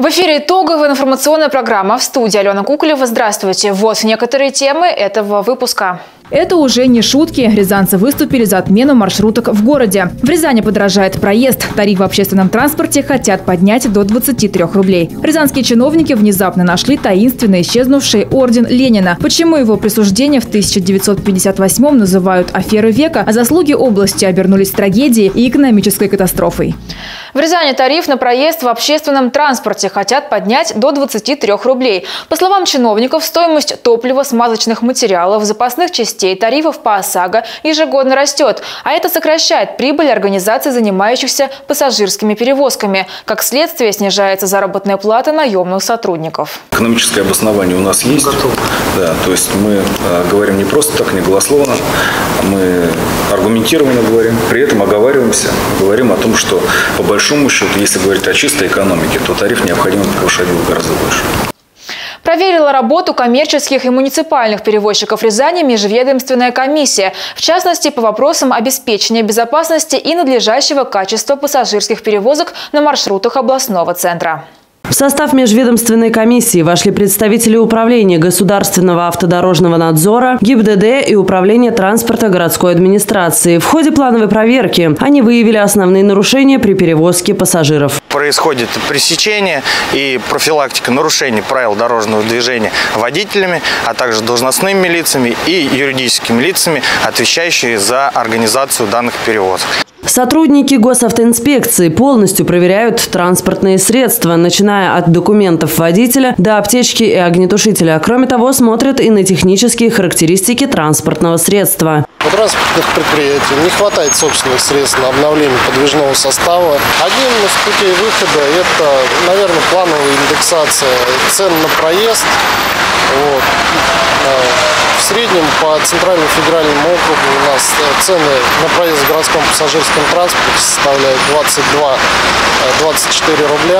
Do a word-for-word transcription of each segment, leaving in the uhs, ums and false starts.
В эфире итоговая информационная программа. В студии Алена Куколева. Здравствуйте. Вот некоторые темы этого выпуска. Это уже не шутки. Рязанцы выступили за отмену маршруток в городе. В Рязани подорожает проезд. Тариф в общественном транспорте хотят поднять до двадцати трёх рублей. Рязанские чиновники внезапно нашли таинственно исчезнувший орден Ленина. Почему его присуждение в тысяча девятьсот пятьдесят восьмом называют аферой века, а заслуги области обернулись трагедией и экономической катастрофой. В Рязани тариф на проезд в общественном транспорте хотят поднять до двадцати трёх рублей. По словам чиновников, стоимость топлива, смазочных материалов, запасных частей, тарифов по ОСАГО ежегодно растет, а это сокращает прибыль организаций, занимающихся пассажирскими перевозками. Как следствие, снижается заработная плата наемных сотрудников. Экономическое обоснование у нас есть. Да, то есть мы э, говорим не просто так, не голословно, мы аргументированно говорим, при этом оговариваемся, говорим о том, что по большому счету, если говорить о чистой экономике, то тариф необходимо повышать гораздо больше. Проверила работу коммерческих и муниципальных перевозчиков Рязани межведомственная комиссия. В частности, по вопросам обеспечения безопасности и надлежащего качества пассажирских перевозок на маршрутах областного центра. В состав межведомственной комиссии вошли представители Управления государственного автодорожного надзора, ГИБДД и Управления транспорта городской администрации. В ходе плановой проверки они выявили основные нарушения при перевозке пассажиров. Происходит пресечение и профилактика нарушений правил дорожного движения водителями, а также должностными лицами и юридическими лицами, отвечающими за организацию данных перевозок. Сотрудники госавтоинспекции полностью проверяют транспортные средства, начиная от документов водителя до аптечки и огнетушителя. Кроме того, смотрят и на технические характеристики транспортного средства. У транспортных предприятий не хватает собственных средств на обновление подвижного состава. Один из путей выхода – это, наверное, плановая индексация цен на проезд. Вот. В среднем по Центральному федеральному округу у нас цены на проезд в городском пассажирском транспорте составляют двадцать два — двадцать четыре рубля.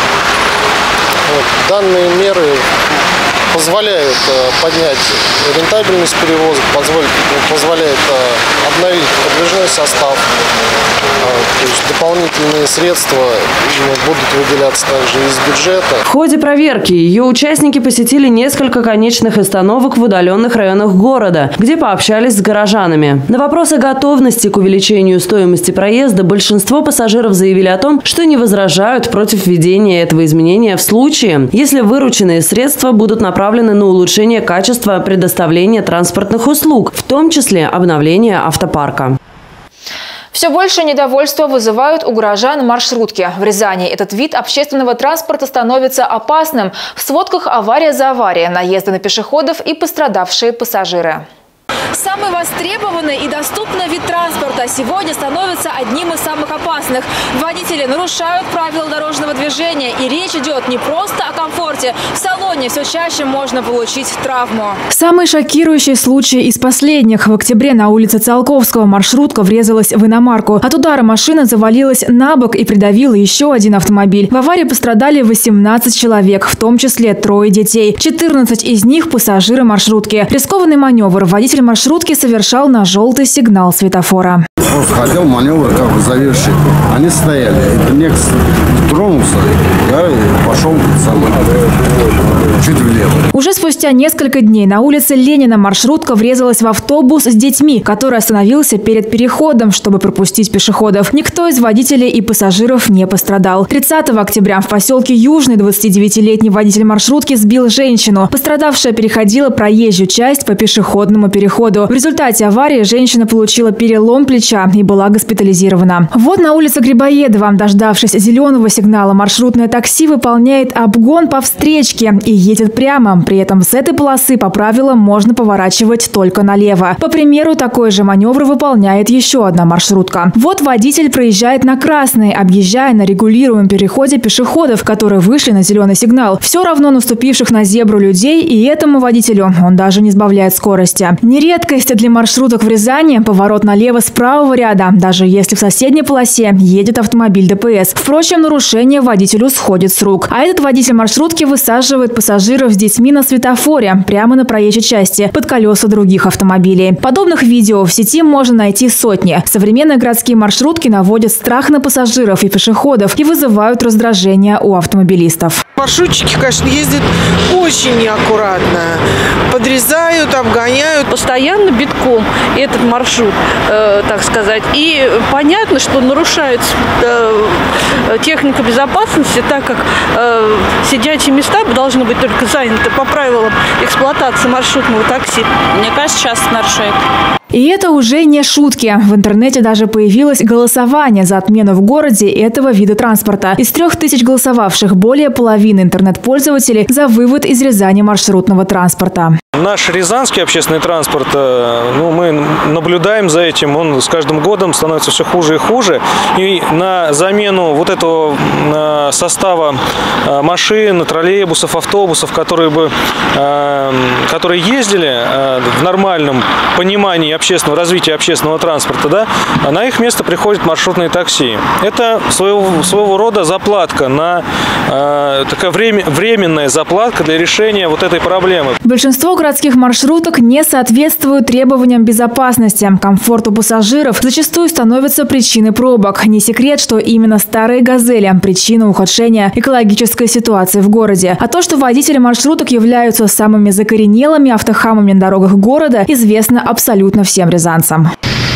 Вот. Данные меры позволяют поднять рентабельность перевозок, позволяют, позволяют обновить подвижной состав. То есть дополнительные средства будут выделяться также из бюджета. В ходе проверки ее участники посетили несколько конечных остановок в удаленных районах города, где пообщались с горожанами. На вопрос о готовности к увеличению стоимости проезда большинство пассажиров заявили о том, что не возражают против введения этого изменения в случае, если вырученные средства будут направлены на улучшение качества предоставления транспортных услуг, в том числе обновление автопарка. Все больше недовольства вызывают у горожан маршрутки. В Рязани этот вид общественного транспорта становится опасным. В сводках авария за аварией, наезды на пешеходов и пострадавшие пассажиры. Самый востребованный и доступный вид транспорта сегодня становится одним из самых опасных. Водители нарушают правила дорожного движения, и речь идет не просто о комфорте. В салоне все чаще можно получить травму. Самый шокирующий случай из последних. В октябре на улице Циолковского маршрутка врезалась в иномарку. От удара машина завалилась на бок и придавила еще один автомобиль. В аварии пострадали восемнадцать человек, в том числе трое детей. четырнадцать из них пассажиры маршрутки. Рискованный маневр водитель маршрутки совершал на желтый сигнал светофора. Просто хотел маневр как бы завершить. Они стояли. Это некс тронулся, я пошел сам, чуть влево. Уже спустя несколько дней на улице Ленина маршрутка врезалась в автобус с детьми, который остановился перед переходом, чтобы пропустить пешеходов. Никто из водителей и пассажиров не пострадал. тридцатого октября в поселке Южный двадцатидевятилетний водитель маршрутки сбил женщину. Пострадавшая переходила проезжую часть по пешеходному переходу. В результате аварии женщина получила перелом плеча и была госпитализирована. Вот на улице Грибоедова, дождавшись зеленого сигнала, маршрутное такси выполняет обгон по встречке и едет прямо. При этом с этой полосы по правилам можно поворачивать только налево. По примеру, такой же маневр выполняет еще одна маршрутка. Вот водитель проезжает на красный, объезжая на регулируемом переходе пешеходов, которые вышли на зеленый сигнал. Все равно наступивших на зебру людей, и этому водителю он даже не сбавляет скорости. Не редкость для маршруток в Рязани – поворот налево с правого ряда, даже если в соседней полосе едет автомобиль ДПС. Впрочем, нарушение водителю сходит с рук. А этот водитель маршрутки высаживает пассажиров с детьми на светофоре прямо на проезжей части под колеса других автомобилей. Подобных видео в сети можно найти сотни. Современные городские маршрутки наводят страх на пассажиров и пешеходов и вызывают раздражение у автомобилистов. маршрутчики, конечно, ездят очень неаккуратно. Подрезают, обгоняют. Постоянно битком этот маршрут, э, так сказать. И понятно, что нарушается э, техника безопасности, так как э, сидячие места должны быть только заняты по правилам эксплуатации маршрутного такси. Мне кажется, сейчас нарушает. И это уже не шутки. В интернете даже появилось голосование за отмену в городе этого вида транспорта. Из трех тысяч голосовавших более половины интернет-пользователей за вывод из Рязани маршрутного транспорта. Наш рязанский общественный транспорт, ну, мы наблюдаем за этим, он с каждым годом становится все хуже и хуже. И на замену вот этого состава машин, троллейбусов, автобусов, которые, бы, которые ездили в нормальном понимании общественного развития общественного транспорта, да, на их место приходят маршрутные такси. Это своего, своего рода заплатка, на, такая время, временная заплатка для решения вот этой проблемы. Большинство городских маршруток не соответствуют требованиям безопасности. Комфорту пассажиров зачастую становится причиной пробок. Не секрет, что именно старые «Газели» – причина ухудшения экологической ситуации в городе. А то, что водители маршруток являются самыми закоренелыми автохамами на дорогах города, известно абсолютно всем рязанцам.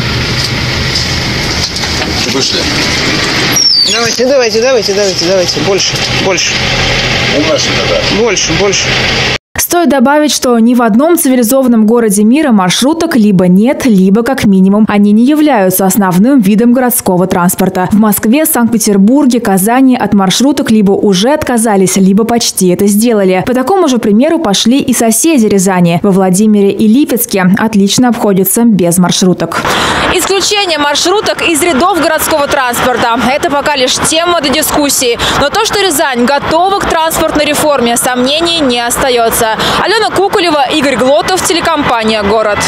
Вышли. Давайте, давайте, давайте, давайте, давайте. Больше, больше. Больше, да. Больше, больше. Стоит добавить, что ни в одном цивилизованном городе мира маршруток либо нет, либо, как минимум, они не являются основным видом городского транспорта. В Москве, Санкт-Петербурге, Казани от маршруток либо уже отказались, либо почти это сделали. По такому же примеру пошли и соседи Рязани. Во Владимире и Липецке отлично обходятся без маршруток. Исключение маршруток из рядов городского транспорта – это пока лишь тема для дискуссии. Но то, что Рязань готова к транспортной реформе, сомнений не остается. Алена Кукулева, Игорь Глотов, телекомпания «Город».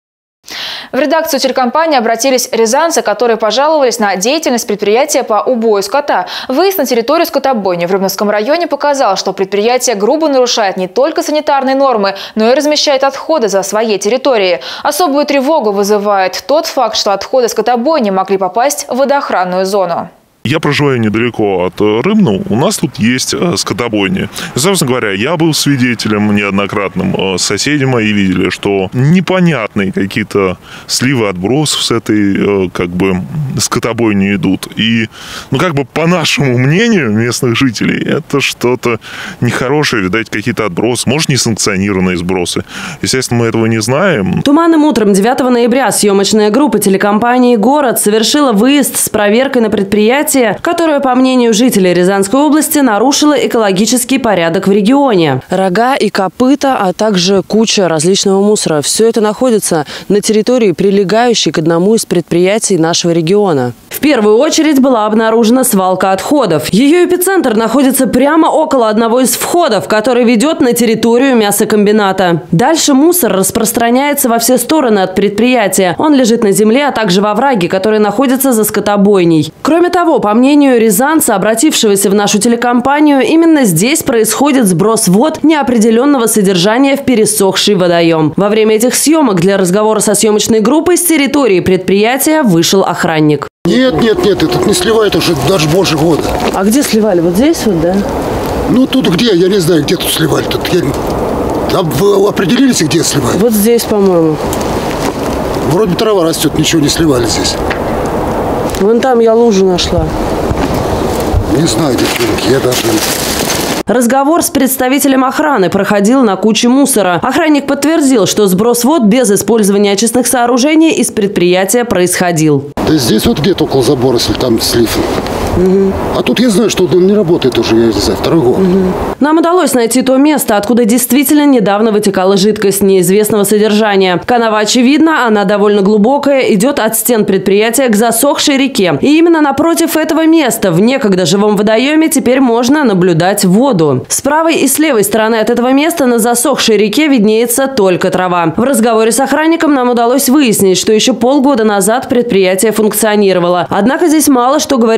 В редакцию телекомпании обратились рязанцы, которые пожаловались на деятельность предприятия по убою скота. Выезд на территорию скотобойни в Рыбновском районе показал, что предприятие грубо нарушает не только санитарные нормы, но и размещает отходы за своей территорией. Особую тревогу вызывает тот факт, что отходы скотобойни могли попасть в водоохранную зону. Я проживаю недалеко от Рыбного. У нас тут есть скотобойня. И, собственно говоря, я был свидетелем неоднократным. Соседи мои видели, что непонятные какие-то сливы отбросов с этой как бы скотобойни идут. И, ну, как бы по нашему мнению местных жителей, это что-то нехорошее, видать, какие-то отбросы, может, несанкционированные сбросы. Естественно, мы этого не знаем. Туманным утром девятого ноября съемочная группа телекомпании «Город» совершила выезд с проверкой на предприятие, которое, по мнению жителей Рязанской области, нарушило экологический порядок в регионе. Рога и копыта, а также куча различного мусора. Все это находится на территории, прилегающей к одному из предприятий нашего региона. В первую очередь была обнаружена свалка отходов. Ее эпицентр находится прямо около одного из входов, который ведет на территорию мясокомбината. Дальше мусор распространяется во все стороны от предприятия. Он лежит на земле, а также во овраге, который находится за скотобойней. Кроме того, по мнению рязанца, обратившегося в нашу телекомпанию, именно здесь происходит сброс вод неопределенного содержания в пересохший водоем. Во время этих съемок для разговора со съемочной группой с территории предприятия вышел охранник. Нет, нет, нет, этот не сливает уже даже больше года. А где сливали? Вот здесь вот, да? Ну, тут где? Я не знаю, где тут сливали. Тут я... Там вы определились, где сливали? Вот здесь, по-моему. Вроде трава растет, ничего не сливали здесь. Вон там я лужу нашла. Не знаю, девчонки, я даже... Разговор с представителем охраны проходил на куче мусора. Охранник подтвердил, что сброс вод без использования очистных сооружений из предприятия происходил. Да здесь вот где-то около забора, если там слив. Угу. А тут я знаю, что он не работает уже, я не знаю, второй год. Угу. Нам удалось найти то место, откуда действительно недавно вытекала жидкость неизвестного содержания. Канава очевидна, она довольно глубокая, идет от стен предприятия к засохшей реке. И именно напротив этого места, в некогда живом водоеме, теперь можно наблюдать воду. С правой и с левой стороны от этого места на засохшей реке виднеется только трава. В разговоре с охранником нам удалось выяснить, что еще полгода назад предприятие функционировало. Однако здесь мало что говорит о передовой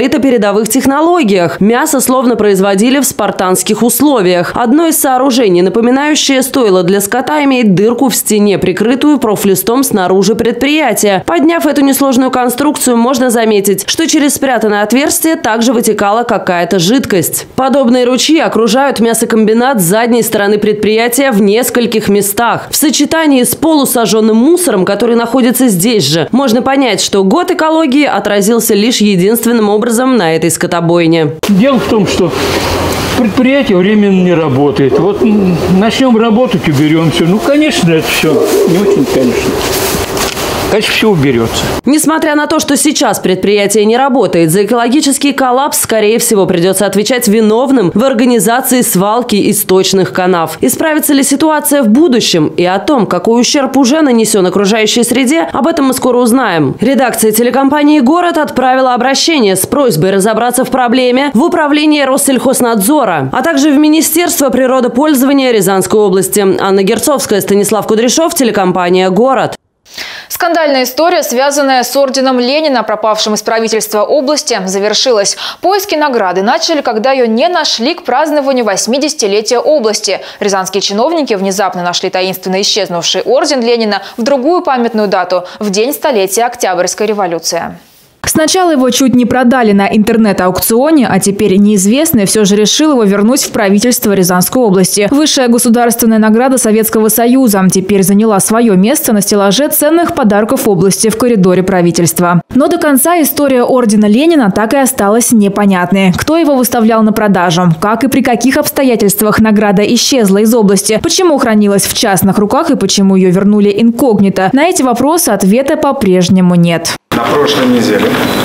передовых технологиях. Мясо словно производили в спартанских условиях. Одно из сооружений, напоминающее стойло для скота, имеет дырку в стене, прикрытую профлистом снаружи предприятия. Подняв эту несложную конструкцию, можно заметить, что через спрятанное отверстие также вытекала какая-то жидкость. Подобные ручьи окружают мясокомбинат с задней стороны предприятия в нескольких местах. В сочетании с полусожженным мусором, который находится здесь же, можно понять, что год экологии отразился лишь единственным образом на этой скотобойне. Дело в том, что предприятие временно не работает. Вот начнем работать, уберем все. Ну, конечно, это все не очень, конечно. Конечно, все уберется. Несмотря на то, что сейчас предприятие не работает, за экологический коллапс, скорее всего, придется отвечать виновным в организации свалки источных канав. Исправится ли ситуация в будущем и о том, какой ущерб уже нанесен окружающей среде, об этом мы скоро узнаем. Редакция телекомпании «Город» отправила обращение с просьбой разобраться в проблеме в управление Россельхознадзора, а также в Министерство природопользования Рязанской области. Анна Герцовская, Станислав Кудряшов, телекомпания «Город». Скандальная история, связанная с орденом Ленина, пропавшим из правительства области, завершилась. Поиски награды начали, когда ее не нашли к празднованию восьмидесятилетия области. Рязанские чиновники внезапно нашли таинственно исчезнувший орден Ленина в другую памятную дату – в день столетия Октябрьской революции. Сначала его чуть не продали на интернет-аукционе, а теперь неизвестный все же решил его вернуть в правительство Рязанской области. Высшая государственная награда Советского Союза теперь заняла свое место на стеллаже ценных подарков области в коридоре правительства. Но до конца история ордена Ленина так и осталась непонятной. Кто его выставлял на продажу? Как и при каких обстоятельствах награда исчезла из области? Почему хранилась в частных руках и почему ее вернули инкогнито? На эти вопросы ответа по-прежнему нет. На прошлой неделе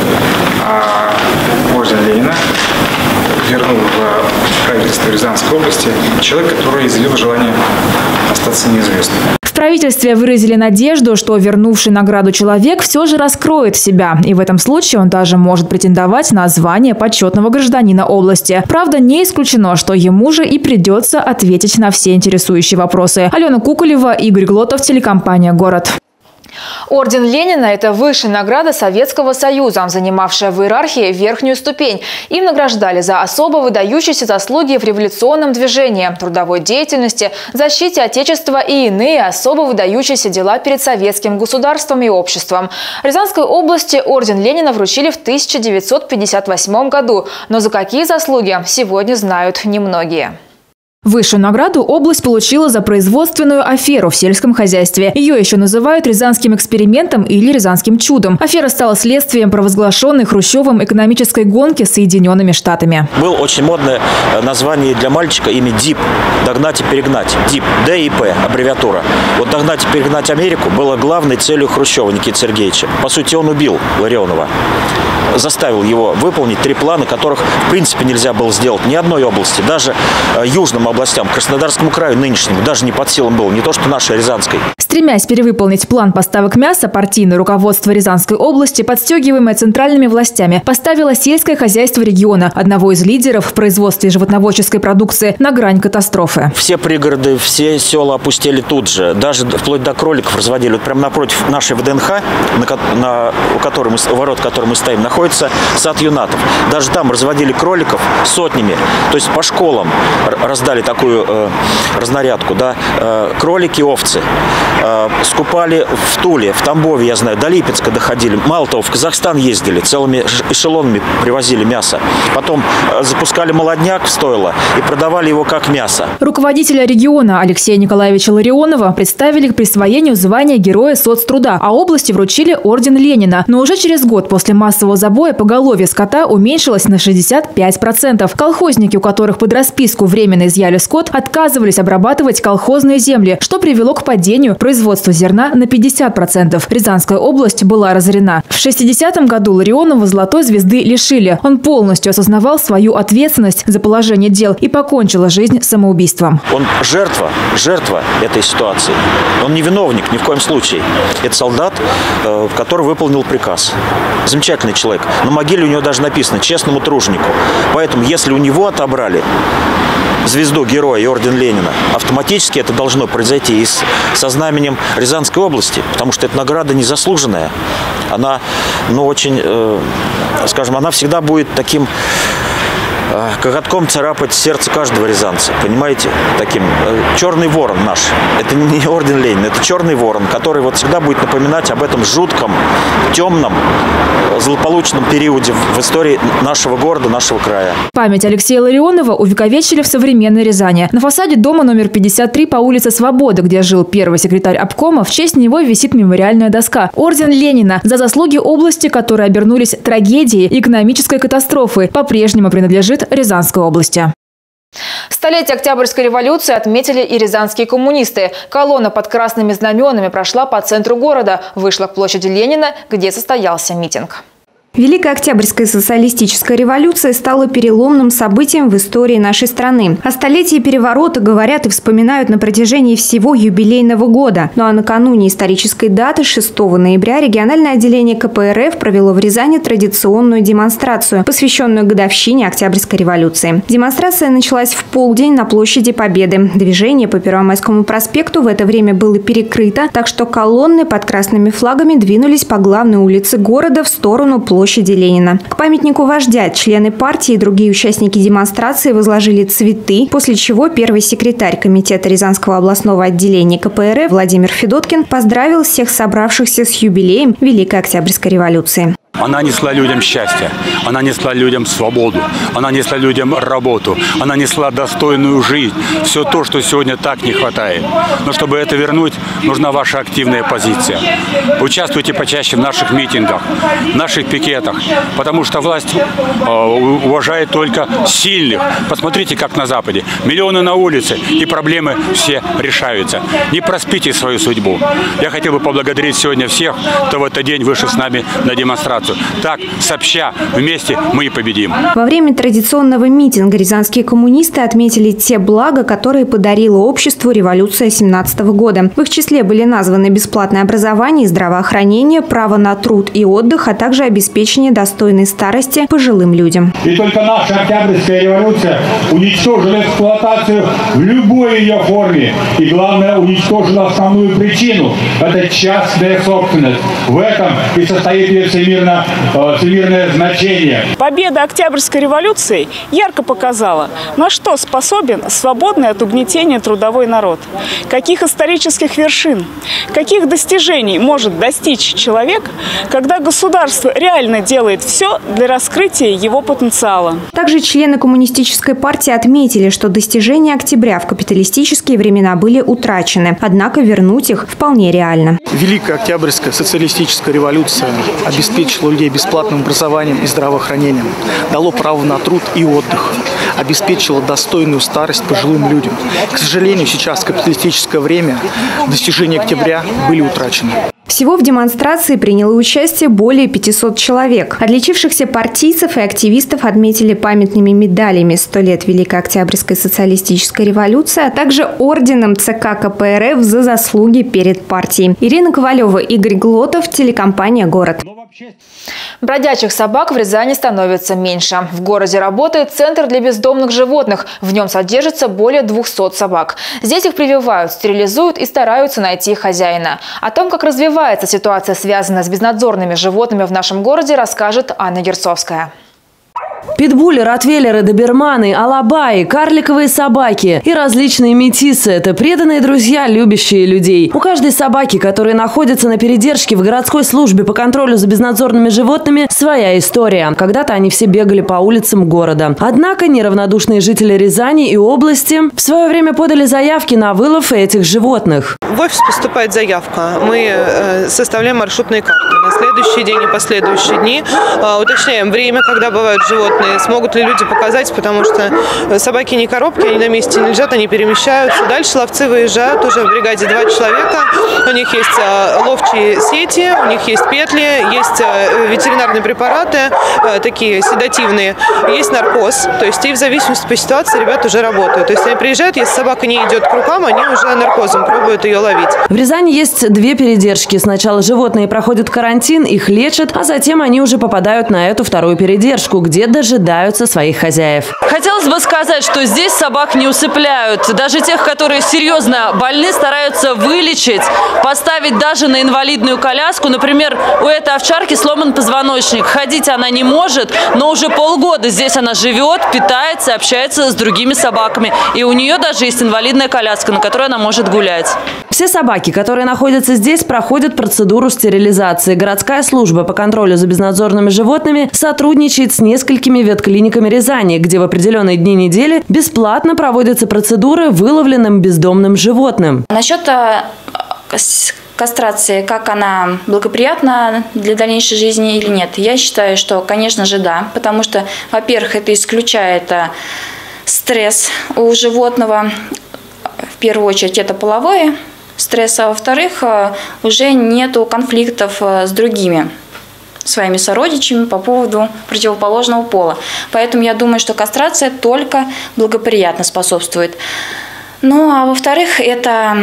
а, орден Ленина вернул в правительство Рязанской области человек, который изъявил желание остаться неизвестным. В правительстве выразили надежду, что вернувший награду человек все же раскроет себя. И в этом случае он даже может претендовать на звание почетного гражданина области. Правда, не исключено, что ему же и придется ответить на все интересующие вопросы. Алена Куколева, Игорь Глотов, телекомпания «Город». Орден Ленина – это высшая награда Советского Союза, занимавшая в иерархии верхнюю ступень. Им награждали за особо выдающиеся заслуги в революционном движении, трудовой деятельности, защите Отечества и иные особо выдающиеся дела перед советским государством и обществом. Рязанской области орден Ленина вручили в тысяча девятьсот пятьдесят восьмом году, но за какие заслуги сегодня знают немногие. Высшую награду область получила за производственную аферу в сельском хозяйстве. Ее еще называют рязанским экспериментом или рязанским чудом. Афера стала следствием провозглашенной Хрущевым экономической гонки с Соединенными Штатами. Было очень модное название для мальчика, имя ДИП – «Догнать и перегнать». ДИП – Д и П, аббревиатура. Вот «Догнать и перегнать Америку» было главной целью Хрущева Никиты Сергеевича. По сути, он убил Ларионова. Заставил его выполнить три плана, которых в принципе нельзя было сделать ни одной области, даже южным областям, Краснодарскому краю нынешнему, даже не под силам было, не то что нашей Рязанской. Стремясь перевыполнить план поставок мяса, партийное руководство Рязанской области, подстегиваемое центральными властями, поставило сельское хозяйство региона, одного из лидеров в производстве животноводческой продукции, на грань катастрофы. Все пригороды, все села опустели тут же, даже вплоть до кроликов разводили. Вот прямо напротив нашей ВДНХ, на, на, у, которой мы, у ворот, в которой мы стоим, находится сад юнатов. Даже там разводили кроликов сотнями, то есть по школам раздали такую э, разнарядку, да, э, кролики, овцы. Э, скупали в Туле, в Тамбове, я знаю, до Липецка доходили. Мало того, в Казахстан ездили, целыми эшелонами привозили мясо. Потом э, запускали молодняк в стойло и продавали его как мясо. Руководителя региона Алексея Николаевича Ларионова представили к присвоению звания Героя соцтруда, а области вручили орден Ленина. Но уже через год после массового забоя поголовье скота уменьшилось на шестьдесят пять процентов. Колхозники, у которых под расписку временно изъяли скот, отказывались обрабатывать колхозные земли, что привело к падению производства зерна на пятьдесят процентов. Рязанская область была разорена. В шестидесятом году Ларионова золотой звезды лишили. Он полностью осознавал свою ответственность за положение дел и покончил жизнь самоубийством. Он жертва, жертва этой ситуации. Он не виновник ни в коем случае. Это солдат, который выполнил приказ. Замечательный человек. На могиле у него даже написано «честному труженику». Поэтому, если у него отобрали звезду Героя и орден Ленина, автоматически это должно произойти и с, со знаменем Рязанской области, потому что эта награда незаслуженная. она, ну, очень, э, скажем, она всегда будет таким э, коготком царапать сердце каждого рязанца, понимаете, таким. Э, черный ворон наш, это не орден Ленина, это черный ворон, который вот всегда будет напоминать об этом жутком, темном, злополучном периоде в истории нашего города, нашего края. Память Алексея Ларионова увековечили в современной Рязани. На фасаде дома номер пятьдесят три по улице Свободы, где жил первый секретарь обкома, в честь него висит мемориальная доска. Орден Ленина за заслуги области, которые обернулись трагедией экономической катастрофы, по-прежнему принадлежит Рязанской области. Столетие Октябрьской революции отметили и рязанские коммунисты. Колонна под красными знаменами прошла по центру города, вышла к площади Ленина, где состоялся митинг. Великая Октябрьская социалистическая революция стала переломным событием в истории нашей страны. О столетии переворота говорят и вспоминают на протяжении всего юбилейного года. Ну а накануне исторической даты, шестого ноября, региональное отделение ка пэ эр эф провело в Рязани традиционную демонстрацию, посвященную годовщине Октябрьской революции. Демонстрация началась в полдень на площади Победы. Движение по Первомайскому проспекту в это время было перекрыто, так что колонны под красными флагами двинулись по главной улице города в сторону площади. Площади Ленина. К памятнику вождя члены партии и другие участники демонстрации возложили цветы, после чего первый секретарь комитета Рязанского областного отделения ка пэ эр эф Владимир Федоткин поздравил всех собравшихся с юбилеем Великой Октябрьской революции. Она несла людям счастье, она несла людям свободу, она несла людям работу, она несла достойную жизнь. Все то, что сегодня так не хватает. Но чтобы это вернуть, нужна ваша активная позиция. Участвуйте почаще в наших митингах, в наших пикетах, потому что власть э, уважает только сильных. Посмотрите, как на Западе. Миллионы на улице, и проблемы все решаются. Не проспите свою судьбу. Я хотел бы поблагодарить сегодня всех, кто в этот день вышел с нами на демонстрацию. Так, сообща, вместе мы и победим. Во время традиционного митинга рязанские коммунисты отметили те блага, которые подарила обществу революция семнадцатого года. В их числе были названы бесплатное образование и здравоохранение, право на труд и отдых, а также обеспечение достойной старости пожилым людям. И только наша Октябрьская революция уничтожила эксплуатацию в любой ее форме. И главное, уничтожила основную причину – это частная собственность. В этом и состоит ее всемирная всемирное значение. Победа Октябрьской революции ярко показала, на что способен свободный от угнетения трудовой народ. Каких исторических вершин, каких достижений может достичь человек, когда государство реально делает все для раскрытия его потенциала. Также члены коммунистической партии отметили, что достижения октября в капиталистические времена были утрачены, однако вернуть их вполне реально. Великая Октябрьская социалистическая революция обеспечила людей бесплатным образованием и здравоохранением, дало право на труд и отдых, обеспечило достойную старость пожилым людям. К сожалению, сейчас в капиталистическое время достижения октября были утрачены. Всего в демонстрации приняло участие более пятисот человек. Отличившихся партийцев и активистов отметили памятными медалями «сто лет Великой Октябрьской социалистической революции», а также орденом цэ ка ка пэ эр эф за заслуги перед партией. Ирина Ковалева, Игорь Глотов, телекомпания «Город». Бродячих собак в Рязани становится меньше. В городе работает центр для бездомных животных. В нем содержится более двухсот собак. Здесь их прививают, стерилизуют и стараются найти хозяина. О том, как развивается ситуация, связанная с безнадзорными животными в нашем городе, расскажет Анна Герцовская. Питбули, ротвейлеры, доберманы, алабаи, карликовые собаки и различные метисы – это преданные друзья, любящие людей. У каждой собаки, которая находится на передержке в городской службе по контролю за безнадзорными животными, своя история. Когда-то они все бегали по улицам города. Однако неравнодушные жители Рязани и области в свое время подали заявки на вылов этих животных. В офис поступает заявка. Мы составляем маршрутные карты. На следующий день и последующие дни уточняем время, когда бывают животные. Смогут ли люди показать, потому что собаки не коробки, они на месте не лежат, они перемещаются. Дальше ловцы выезжают, уже в бригаде два человека. У них есть ловчие сети, у них есть петли, есть ветеринарные препараты, такие седативные. Есть наркоз, то есть и в зависимости по ситуации ребята уже работают. То есть они приезжают, если собака не идет к рукам, они уже наркозом пробуют ее ловить. В Рязани есть две передержки. Сначала животные проходят карантин, их лечат, а затем они уже попадают на эту вторую передержку, где до дожидаются своих хозяев. Хотелось бы сказать, что здесь собак не усыпляют. Даже тех, которые серьезно больны, стараются вылечить, поставить даже на инвалидную коляску. Например, у этой овчарки сломан позвоночник. Ходить она не может, но уже полгода здесь она живет, питается, общается с другими собаками. И у нее даже есть инвалидная коляска, на которой она может гулять. Все собаки, которые находятся здесь, проходят процедуру стерилизации. Городская служба по контролю за безнадзорными животными сотрудничает с несколькими ветклиниками Рязани, где в определенные дни недели бесплатно проводятся процедуры выловленным бездомным животным. Насчет кастрации, как она благоприятна для дальнейшей жизни или нет, я считаю, что, конечно же, да. Потому что, во-первых, это исключает стресс у животного. В первую очередь это половой стресс, а во-вторых, уже нету конфликтов с другими своими сородичами по поводу противоположного пола. Поэтому я думаю, что кастрация только благоприятно способствует. Ну, а во-вторых, это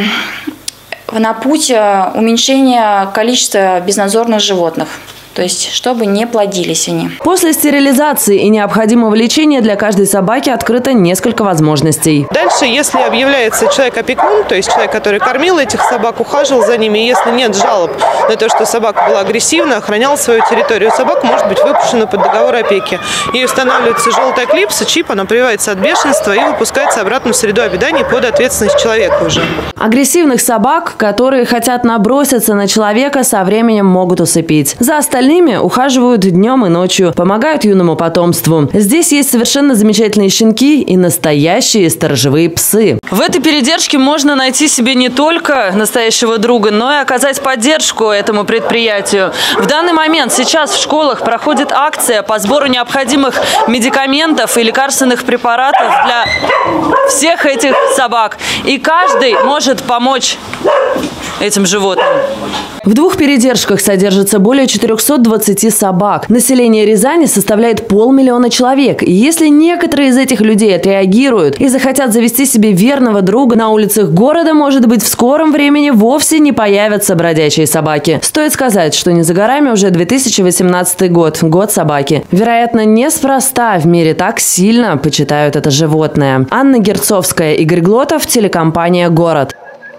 на путь уменьшения количества безнадзорных животных. То есть, чтобы не плодились они. После стерилизации и необходимого лечения для каждой собаки открыто несколько возможностей. Дальше, если объявляется человек-опекун, то есть человек, который кормил этих собак, ухаживал за ними, и если нет жалоб на то, что собака была агрессивна, охраняла свою территорию, собака может быть выпущена под договор опеки. Ей устанавливается желтая клипса, чип, она прививается от бешенства и выпускается обратно в среду обитания под ответственность человека уже. Агрессивных собак, которые хотят наброситься на человека, со временем могут усыпить. За остальными ухаживают днем и ночью, помогают юному потомству. Здесь есть совершенно замечательные щенки и настоящие сторожевые псы. В этой передержке можно найти себе не только настоящего друга, но и оказать поддержку этому предприятию. В данный момент сейчас в школах проходит акция по сбору необходимых медикаментов и лекарственных препаратов для всех этих собак. И каждый может помочь этим животным. В двух передержках содержится более четырёхсот двадцати собак. Население Рязани составляет полмиллиона человек. И если некоторые из этих людей отреагируют и захотят завести себе верного друга, на улицах города, может быть, в скором времени вовсе не появятся бродячие собаки. Стоит сказать, что не за горами уже две тысячи восемнадцатый год, год собаки. Вероятно, неспроста в мире так сильно почитают это животное. Анна Герцовская, Игорь Глотов, телекомпания «Город».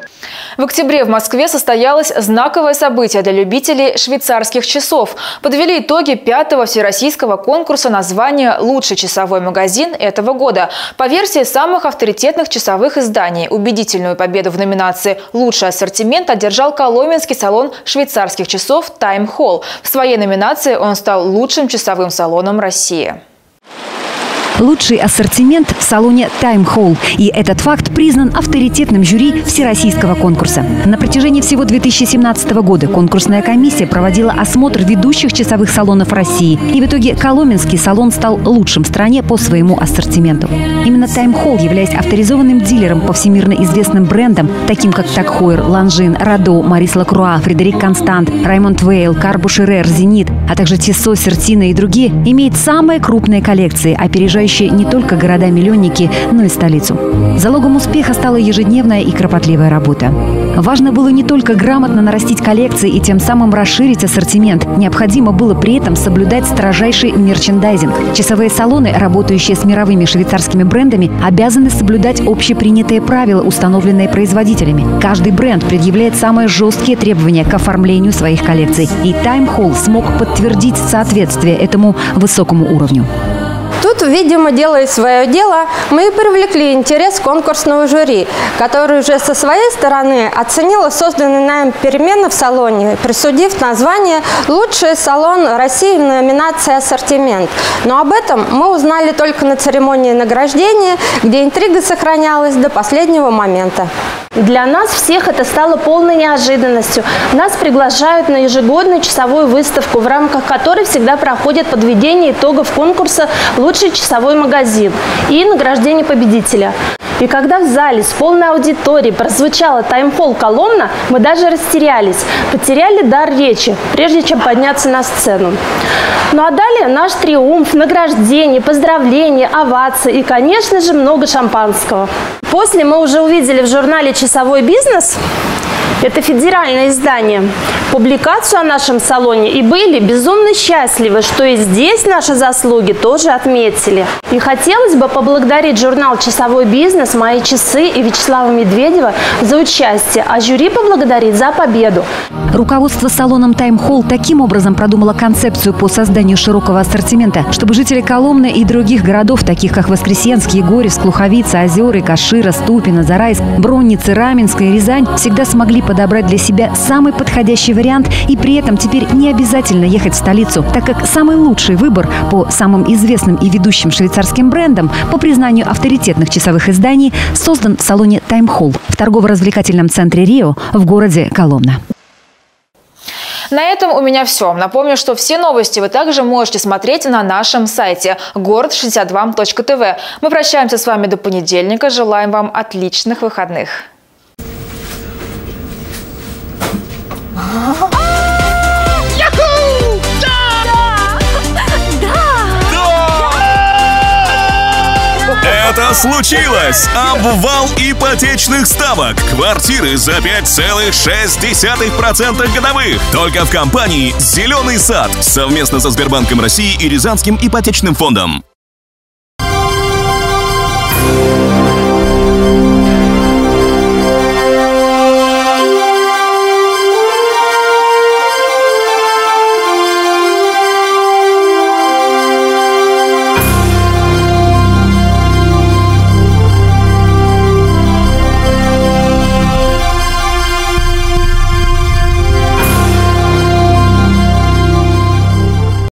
В октябре в Москве состоялось знаковое событие для любителей швейцарских часов. Подвели итоги пятого всероссийского конкурса на звание «Лучший часовой магазин» этого года. По версии самых авторитетных часовых изданий, убедительную победу в номинации «Лучший ассортимент» одержал коломенский салон швейцарских часов Time Hall. В своей номинации он стал лучшим часовым салоном России. Лучший ассортимент в салоне Time Hall. И этот факт признан авторитетным жюри всероссийского конкурса. На протяжении всего две тысячи семнадцатого года конкурсная комиссия проводила осмотр ведущих часовых салонов России. И в итоге коломенский салон стал лучшим в стране по своему ассортименту. Именно Time Hall, являясь авторизованным дилером по всемирно известным брендам, таким как Так Хойер, Ланжин, Радо, Марис Лакруа, Фредерик Констант, Раймонд Вейл, Кар Бушерер, Зенит, а также Тиссо, Сертино и другие, имеет самые крупные коллекции, опережающие не только города-миллионники, но и столицу. Залогом успеха стала ежедневная и кропотливая работа. Важно было не только грамотно нарастить коллекции и тем самым расширить ассортимент. Необходимо было при этом соблюдать строжайший мерчендайзинг. Часовые салоны, работающие с мировыми швейцарскими брендами, обязаны соблюдать общепринятые правила, установленные производителями. Каждый бренд предъявляет самые жесткие требования к оформлению своих коллекций. И Time Hall смог подтвердить соответствие этому высокому уровню. Тут, видимо, делая свое дело, мы привлекли интерес конкурсного жюри, который уже со своей стороны оценило созданные нами перемены в салоне, присудив название «Лучший салон России» в номинации «Ассортимент». Но об этом мы узнали только на церемонии награждения, где интрига сохранялась до последнего момента. Для нас всех это стало полной неожиданностью. Нас приглашают на ежегодную часовую выставку, в рамках которой всегда проходит подведение итогов конкурса «Лучший часовой магазин» и награждение победителя. И когда в зале с полной аудиторией прозвучала Time Hall колонна, мы даже растерялись, потеряли дар речи, прежде чем подняться на сцену. Ну а далее наш триумф, награждение, поздравления, овации и, конечно же, много шампанского. После мы уже увидели в журнале «Часовой бизнес» Это федеральное издание. Публикацию о нашем салоне и были безумно счастливы, что и здесь наши заслуги тоже отметили. И хотелось бы поблагодарить журнал «Часовой бизнес», «Мои часы» и Вячеслава Медведева за участие, а жюри поблагодарить за победу. Руководство салоном Time Hall таким образом продумало концепцию по созданию широкого ассортимента, чтобы жители Коломны и других городов, таких как Воскресенск, Егорьевск, Луховица, Озеры, Кашира, Ступино, Зарайск, Бронницы, Раменская и Рязань, всегда смогли подобрать для себя самый подходящий вариант и при этом теперь не обязательно ехать в столицу, так как самый лучший выбор по самым известным и ведущим швейцарским брендам, по признанию авторитетных часовых изданий, создан в салоне Time Hall в торгово-развлекательном центре Рио в городе Коломна. На этом у меня все. Напомню, что все новости вы также можете смотреть на нашем сайте город шестьдесят два точка тв. Мы прощаемся с вами до понедельника. Желаем вам отличных выходных. Это случилось! Обвал ипотечных ставок. Квартиры за пять целых шесть десятых процента годовых. Только в компании «Зеленый сад» совместно со Сбербанком России и Рязанским ипотечным фондом.